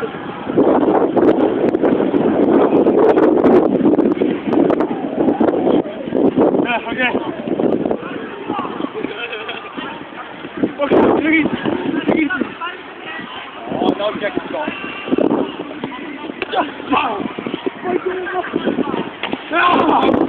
Okay. Okay, easy. Oh, no objective shot. Just wow.